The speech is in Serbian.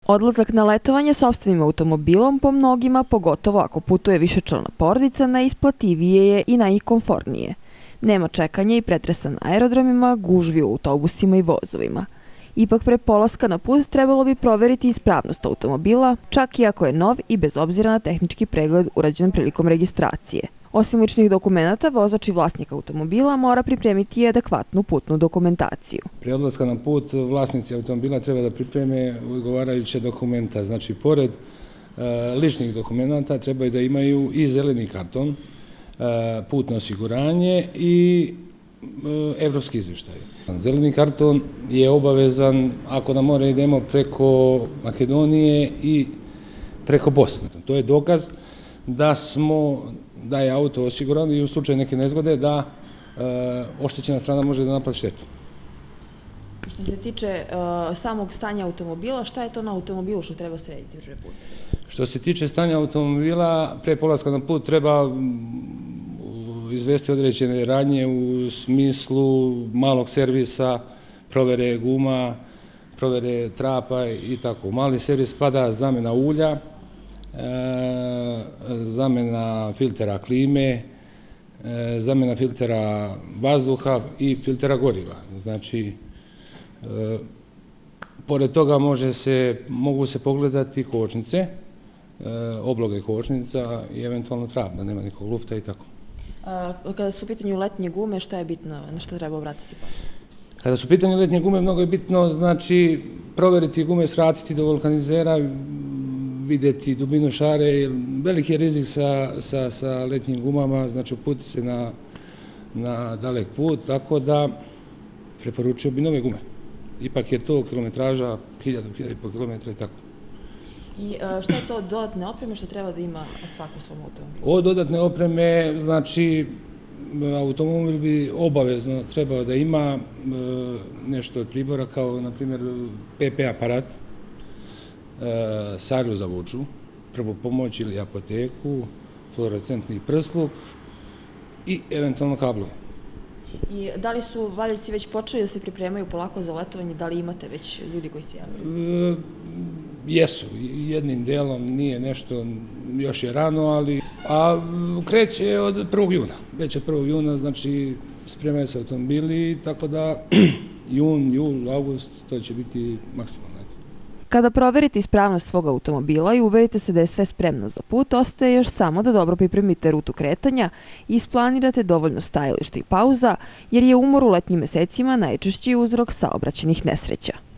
Odlazak na letovanje sopstvenim automobilom po mnogima, pogotovo ako putuje višečlana porodica, najisplativije je i najkomfortnije. Nema čekanja i pretresa na aerodromima, gužvi u autobusima i vozovima. Ipak pre polaska na put trebalo bi proveriti ispravnost automobila, čak i ako je nov i bez obzira na tehnički pregled urađen prilikom registracije. Osim ličnih dokumenata, vozač i vlasnik automobila mora pripremiti i adekvatnu putnu dokumentaciju. Pre odlaska na put vlasnici automobila treba da pripreme odgovarajuće dokumenta. Znači, pored ličnih dokumenta trebaju da imaju i zeleni karton, putno osiguranje i evropski izvještaj. Zeleni karton je obavezan ako na more idemo preko Makedonije i preko Bosne. To je dokaz da je auto osiguran i u slučaju neke nezgode da oštećena strana može da naplati štetu. Što se tiče samog stanja automobila, šta je to na automobilu što treba srediti prvi put? Što se tiče stanja automobila, pre polaska na put treba izvesti određene radnje u smislu malog servisa, provere guma, provere trapa i tako. U mali servis spada zamena ulja, zamena filtera klime, zamena filtera vazduha i filtera goriva. Znači, pored toga mogu se pogledati kočnice, obloge kočnica i eventualno trap, da nema nikog lufta i tako. Kada su u pitanju letnje gume, šta je bitno, na što treba obratiti pažnju? Kada su u pitanju letnje gume, mnogo je bitno, znači, proveriti gume, svratiti do vulkanizera, videti dubinu šare. Veliki je rizik sa letnjim gumama, znači uputi se na dalek put, tako da preporučio bi nove gume. Ipak je to kilometraža 1000-1500 km i tako. I šta je to od dodatne opreme što treba da ima svako u svom automobilu? Od dodatne opreme, znači, automobil bi obavezno trebao da ima nešto od pribora kao, na primjer, PP aparat, sariju za vuču, prvu pomoć ili apoteku, fluorescentni prsluk i eventualno kablove. I da li su valjevci već počeli da se pripremaju polako za letovanje? Da li imate već ljudi koji se javljaju? Jesu, jednim delom, nije nešto, još je rano, ali kreće od 1. juna. Već od 1. juna, znači, spremaju se automobili, tako da jun, jul, august, to će biti maksimalno. Kada proverite ispravnost svog automobila i uverite se da je sve spremno za put, ostaje još samo da dobro pripremite rutu kretanja i isplanirate dovoljno stajališta i pauza, jer je umor u letnjim mesecima najčešći uzrok saobraćajnih nesreća.